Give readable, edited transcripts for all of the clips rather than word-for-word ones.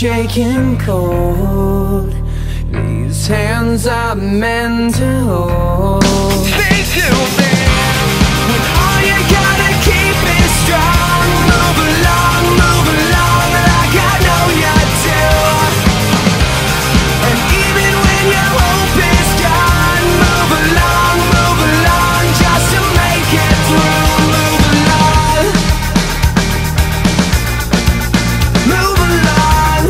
shaking cold. These hands are meant to hold. Stay too big when all you gotta keep is strong. Move along like I know you do. And even when your hope is gone, move along just to make it through. Move along, move along.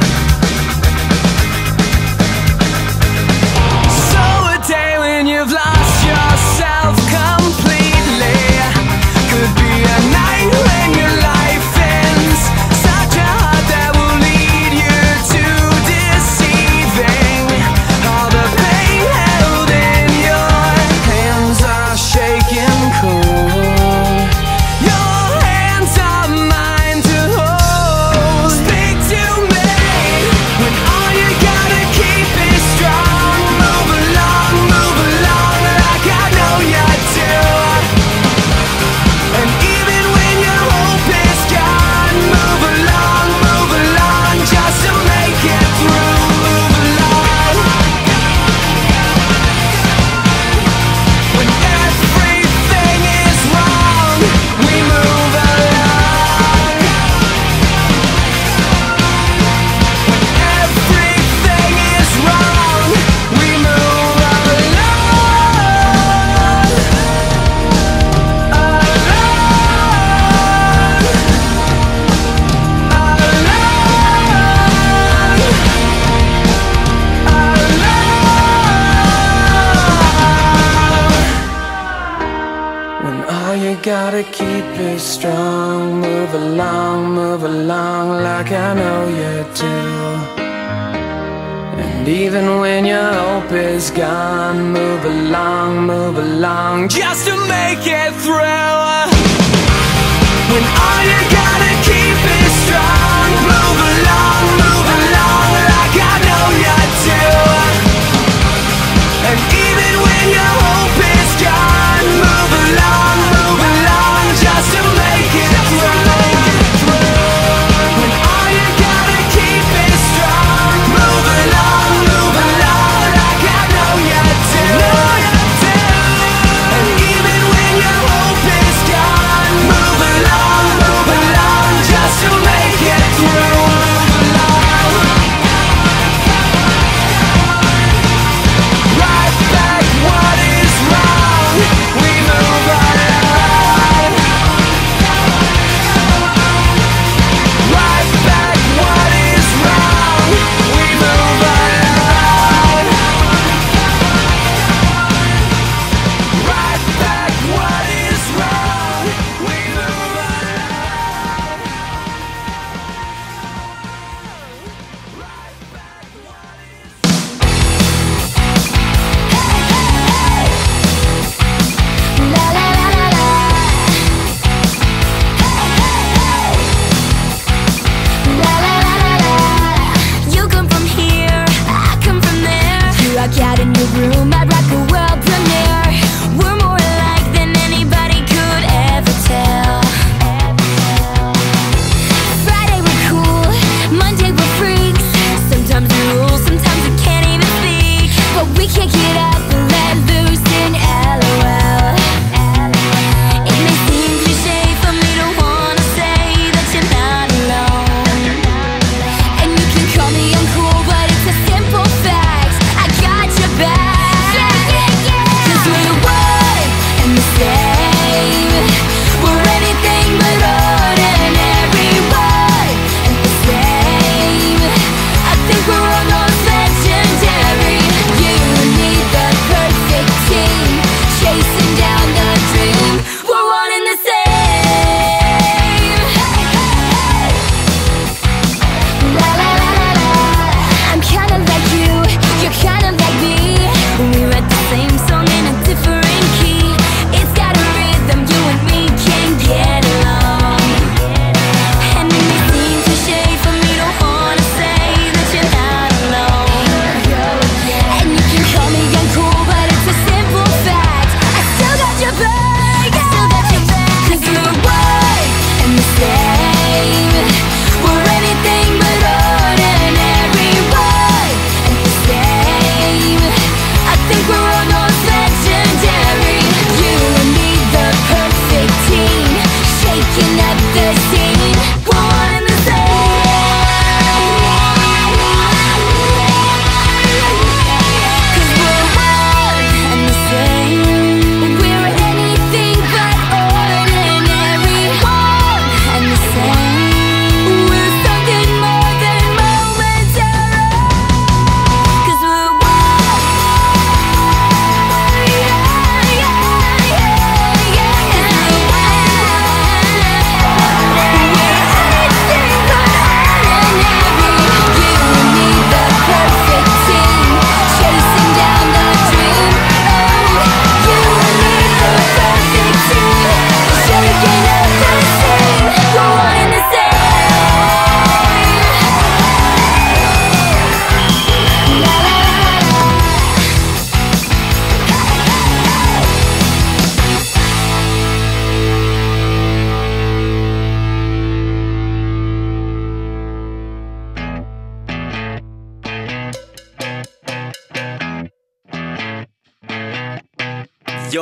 So a day when you've lost yourself completely could be a night when your life ends. Such a heart that will lead you to deceiving. All the pain held in your hands are shaking cold. Your hands are mine to hold. Speak to me when all you gotta keep is strong. Move along like I know you do. And even when your hope is gone, move along just to make it through. Move along when everything is wrong. We move along when everything is wrong. We move when all you gotta keep is strong. Move along like I know you do. And even when your hope is gone, move along just to make it through. When all you gotta keep is strong. Move along like I know you do. And even when your hope is gone, move along just to make it through. When all you gotta keep is strong. Move along like I know you do. And even when your hope is gone, move along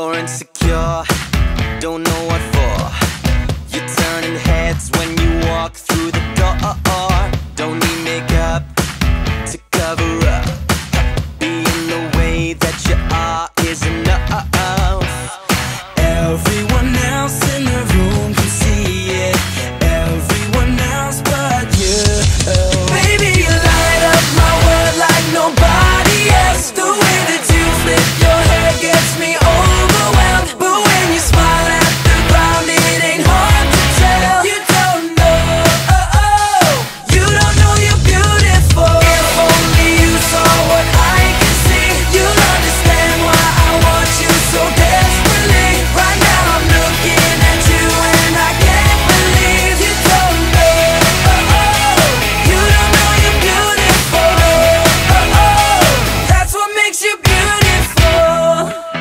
you're insecure, don't know what for. You're turning heads when you walk through the door. Don't need makeup to cover up. Being the way that you are is enough. Everyone else in the room can see it, everyone else but you. Baby, you light up my world like nobody else. The way that you flip your hair gets me overwhelmed. But when you smile at the ground, it ain't hard to tell. You don't know, you don't know you're beautiful. If only you saw what I can see, you'll understand why I want you so desperately. Right now I'm looking at you and I can't believe you don't know, you don't know you're beautiful. That's what makes you beautiful.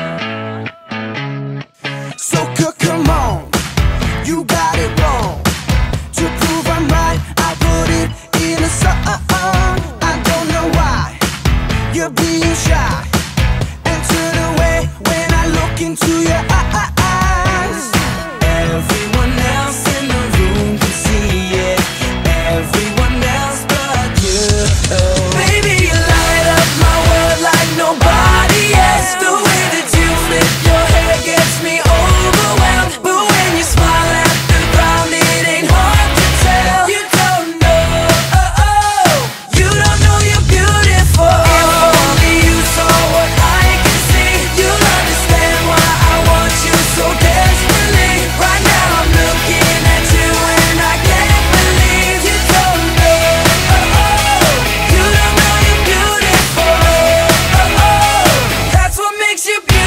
So come on, you got it wrong. To prove I'm right, I put it in a song. I don't know why you're being shy and turn away when I look into your eyes. Everyone else in the room can see it, everyone else but you. Baby, you light up my world like nobody else. The way that you flip your hair gets me overwhelmed. But when you smile at the ground, it ain't hard to tell. You don't know, you don't know you're beautiful. If only you saw what I can see, you'll understand why I want you so desperately. Right now I'm looking at you and I can't believe you don't know, you don't know you're beautiful. That's what makes you beautiful.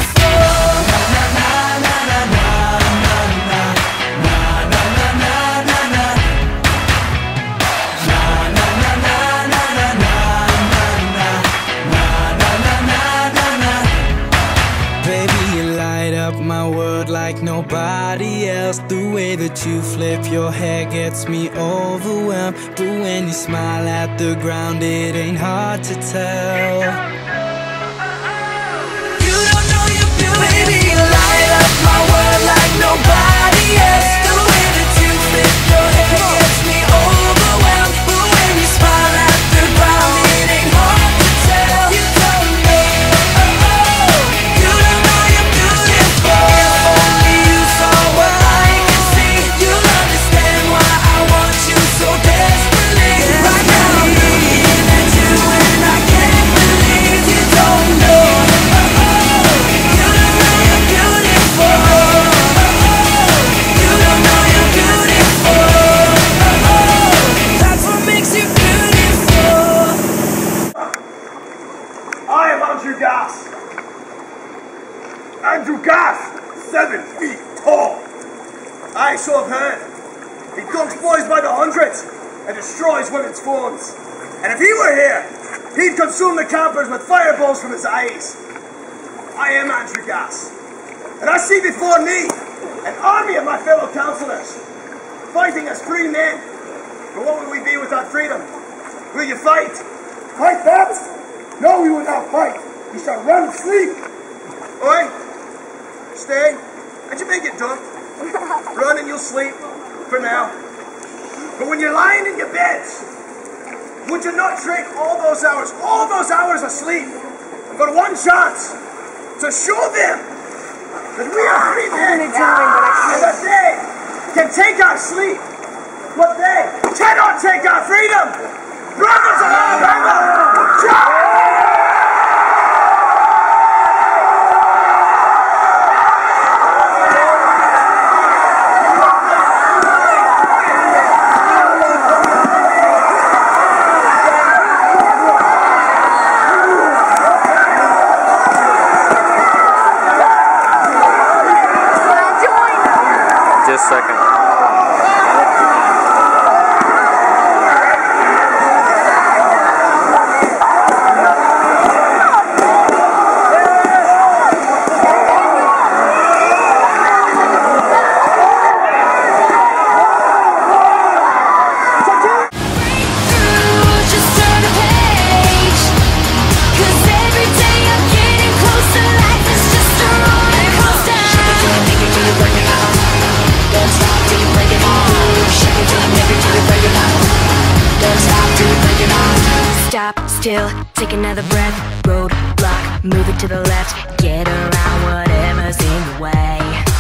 Baby, you light up my world like nobody else. The way that you flip your hair gets me overwhelmed. But when you smile at the ground, it ain't hard to tell. You don't know you're beautiful. Baby, you light up my world like nobody else. The way that you flip your hair gets me overwhelmed. But when you smile at the ground, it ain't hard to tell. You don't know, you don't know you're beautiful. If only you saw what I can see, you'll understand why I want you so desperately. Right now I'm looking at you and I can't believe you don't know, you don't know you're beautiful. You don't know you're beautiful. That's what makes you beautiful. I am Andrew Gass. Andrew Gass, 7 feet tall. I so have heard. He dunks boys by the hundreds and destroys women's phones. And if he were here, he'd consume the campers with fireballs from his eyes. I am Andrew Gass, and I see before me an army of my fellow councillors, fighting as free men. But what would we be without freedom? Will you fight? Fight, Babs? No, we will not fight. We shall run and sleep. Oi, stay, and you may get drunk. Run and you'll sleep, for now. But when you're lying in your beds, would you not trade all those hours of sleep, for one chance to show them that we are free men, and that they can take our sleep, but they cannot take our freedom. Brothers of Alabama, Just a second. Just turn the page, 'cause every day I'm getting closer. Life is just a roller coaster. still, take another breath. Roadblock, move it to the left. Get around whatever's in your way.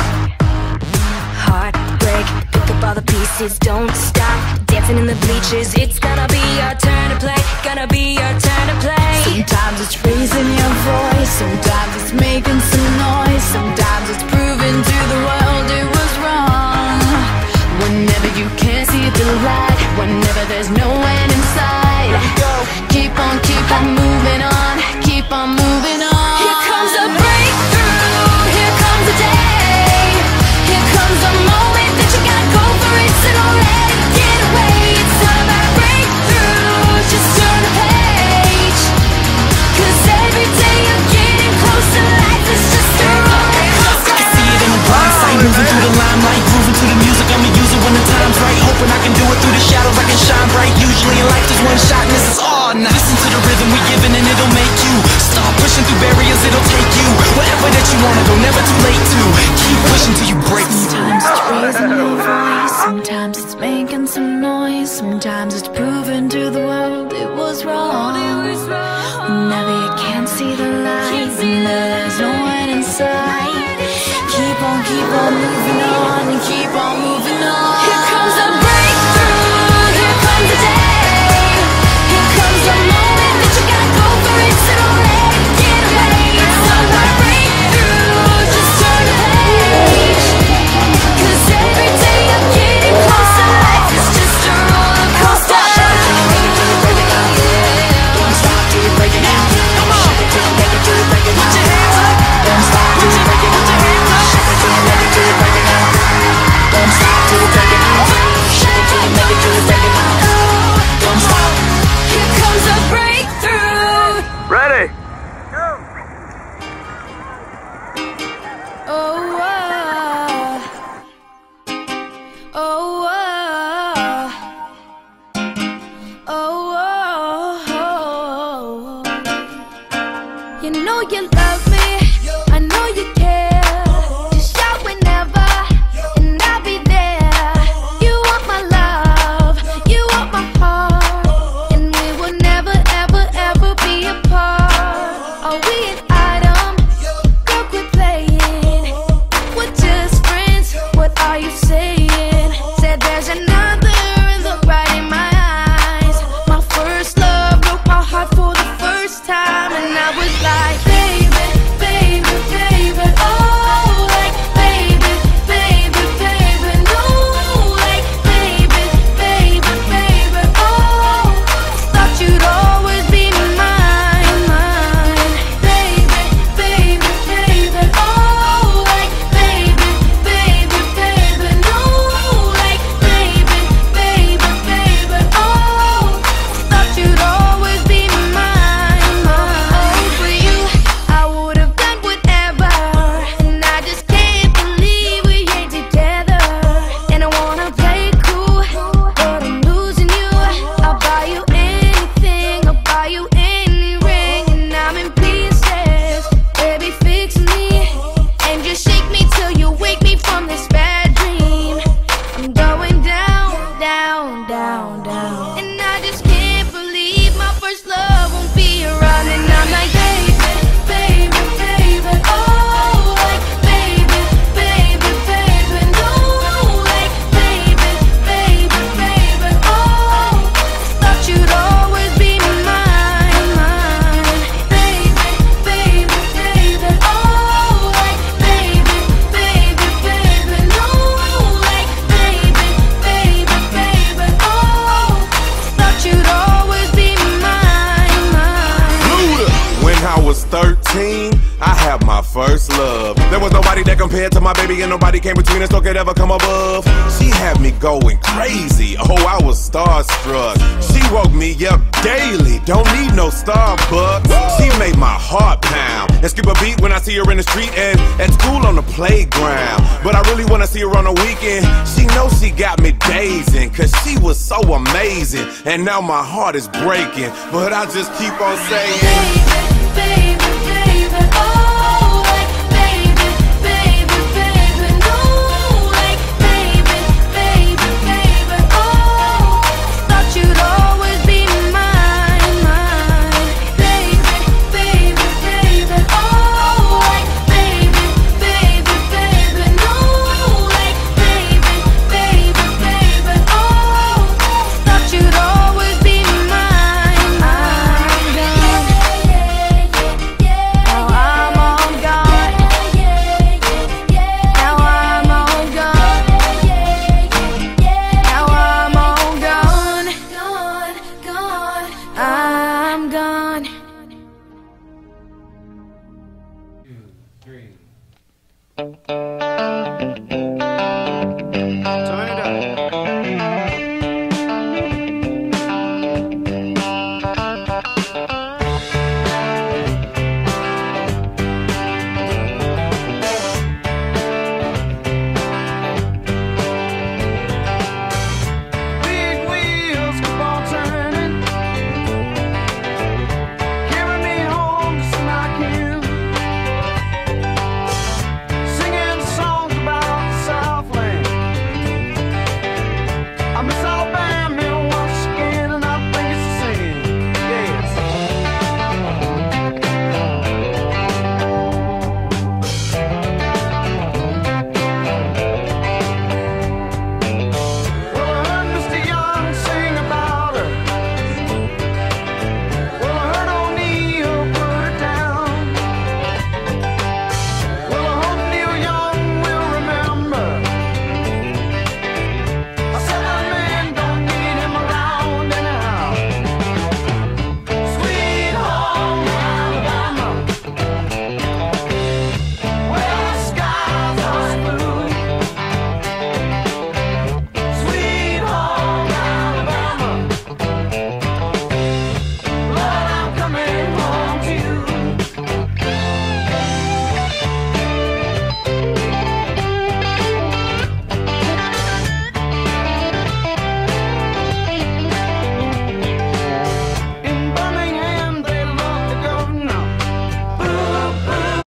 Heartbreak, pick up all the pieces, don't stop. Dancing in the bleachers, it's gonna be your turn to play. Gonna be your turn to play. Sometimes it's raising your voice, sometimes it's making some noise, sometimes it's proving to the world it was wrong. Whenever you can't see the light, whenever there's no end in sight, keep on moving on, keep on moving on. Here comes a breakthrough, here comes a day. Here comes a moment that you gotta go for it, so don't let it get away. It's all about breakthrough, just turn the page. 'Cause every day you're getting closer, life is just a roller coaster. I can see it in the blind sight, moving through the limelight, grooving to the music, I'ma use it when the time's right. Hoping I can do it through the shadows, I can shine bright. Usually in life there's one shot and this is all night. Listen to the rhythm we giving and it'll make you start pushing through barriers, it'll take you wherever that you wanna go, never too late to keep pushing till you break. Sometimes it's raising your voice, sometimes it's making some noise, sometimes it's proving to the world it was wrong. Whenever you can't see the light, and there's no one inside, keep on moving on and keep on moving on. Here comes a breakthrough, here comes a day. Here comes a moment that you gotta go for it, so don't let it get away. It's all about breakthrough, just turn the page. 'Cause every day you're getting closer, life is just a roller coaster. Don't stop till you break it out. Come on, shake it till you make it till you break it out. Put your hands up. Don't stop till you break it out. Shake it till you make it till you break it out. Don't stop till you break it out. Shake it till you make it till you break it out. Don't stop. Here comes a breakthrough. Ready? Oh, oh, oh, oh. You know you love me, I know you care. Just shout whenever, and I'll be there. You want my love, you want my heart, and we will never, ever, ever be apart. Are we an item? Girl, quit playing. We're just friends, what are you saying? Said there's another and look right in my eyes. My first love broke my heart for the first time, and I was like, baby, baby, baby, oh, like, baby, baby, baby, no, like, baby, baby, baby, oh, thought you'd always be mine, mine, baby, baby, baby, oh, like, baby, baby, baby, no, like, baby, baby, baby, oh, thought you'd always be mine, mine. Oh, for you, I would have done whatever, and I just can't believe we ain't together. And I wanna play cool, but I'm losing you. I'll buy you anything, I'll buy you any ring, and I'm in pieces. Baby, fix me, and just shake me till you wake me from this bad dream. I'm going down, down, down, down, and I just can't believe my first love won't be around. And I'm like, baby, baby, baby, oh, like, baby, baby, baby, no, like, baby, baby, baby, oh, thought you'd always be mine, mine, baby, baby, baby, oh, like, baby, baby, baby, no, like, baby, baby, baby, oh, thought you'd always be mine, mine. Luda. When I was 13, I had my first love. There was nobody that compared to my baby, and nobody came between us, no could ever come above. She had me going crazy. Oh, I was starstruck. She woke me up daily. Don't need no Starbucks. She made my heart pound and skip a beat when I see her in the street and at school on the playground. But I really wanna see her on the weekend. She knows she got me dazing, 'cause she was so amazing. And now my heart is breaking, but I just keep on saying, Baby, baby.